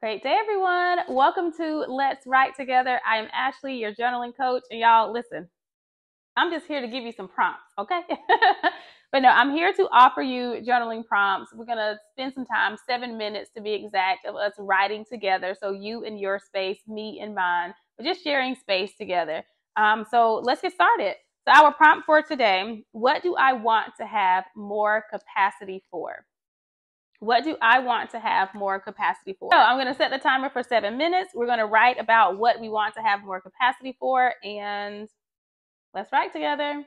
Great day, everyone. Welcome to Let's Write Together. I am Ashley, your journaling coach. And y'all, listen, I'm just here to give you some prompts, okay? But no, I'm here to offer you journaling prompts. We're going to spend some time, 7 minutes to be exact, of us writing together. So you in your space, me in mine, but just sharing space together. So let's get started. So our prompt for today, what do I want to have more capacity for? What do I want to have more capacity for? So I'm going to set the timer for 7 minutes. We're going to write about what we want to have more capacity for, and let's write together.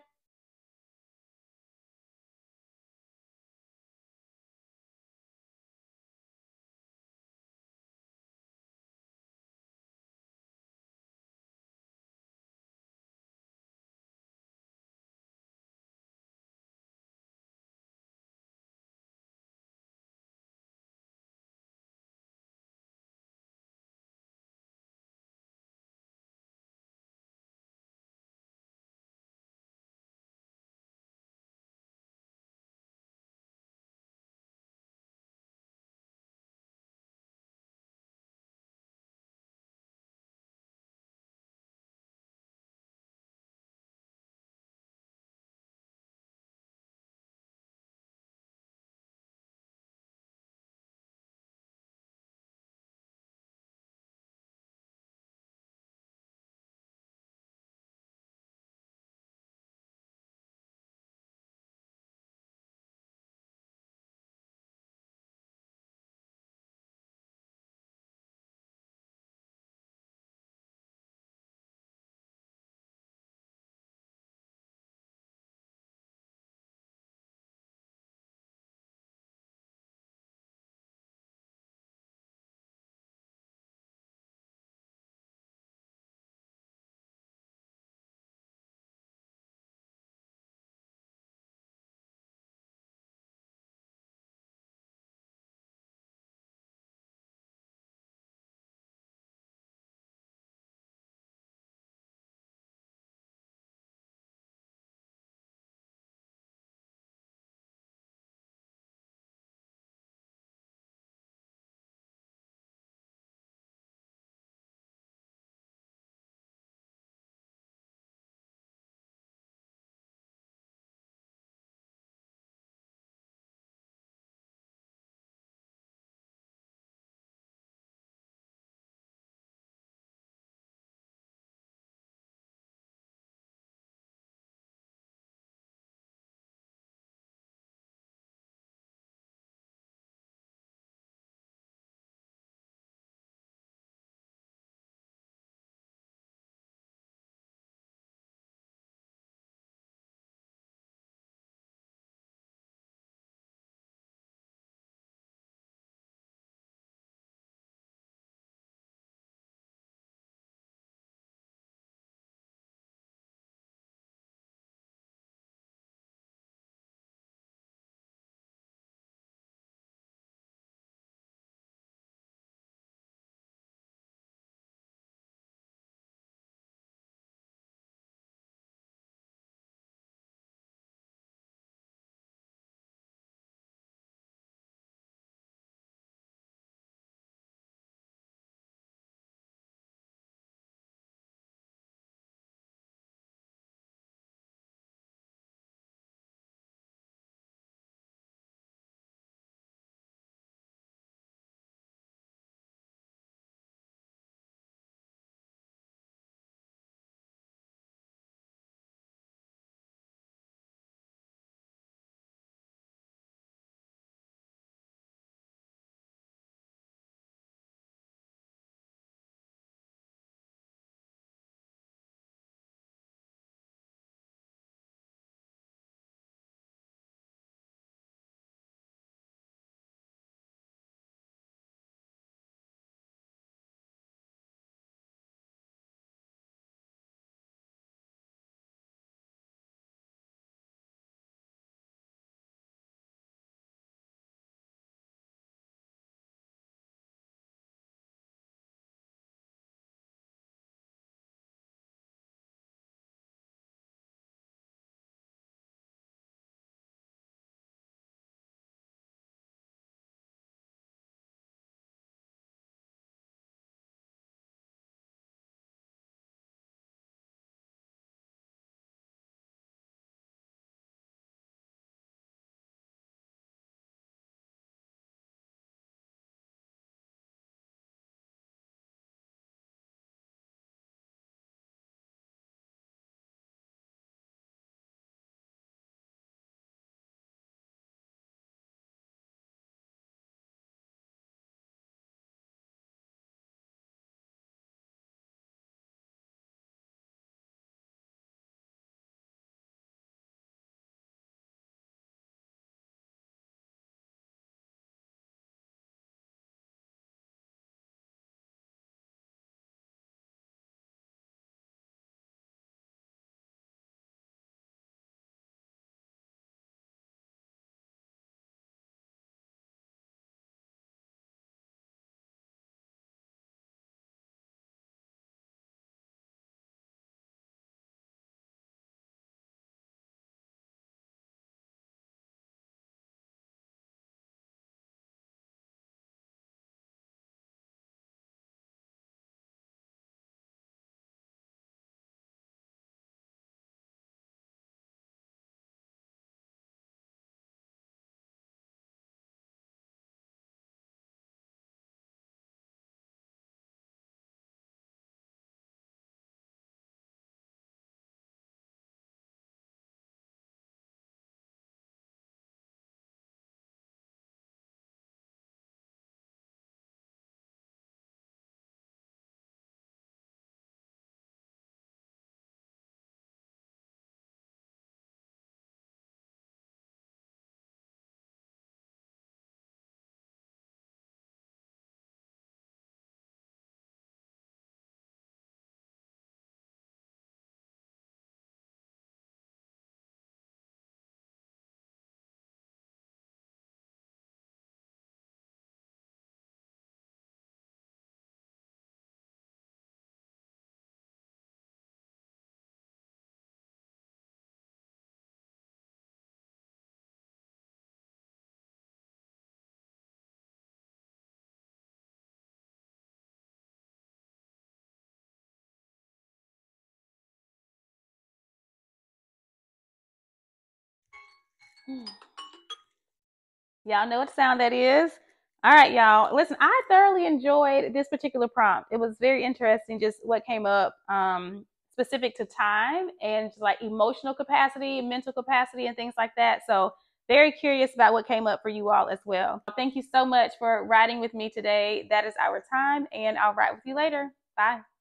Y'all know what sound that is. All right, y'all. Listen, I thoroughly enjoyed this particular prompt. It was very interesting, just what came up specific to time and just like emotional capacity, mental capacity, and things like that. So, very curious about what came up for you all as well. Thank you so much for riding with me today. That is our time, and I'll ride with you later. Bye.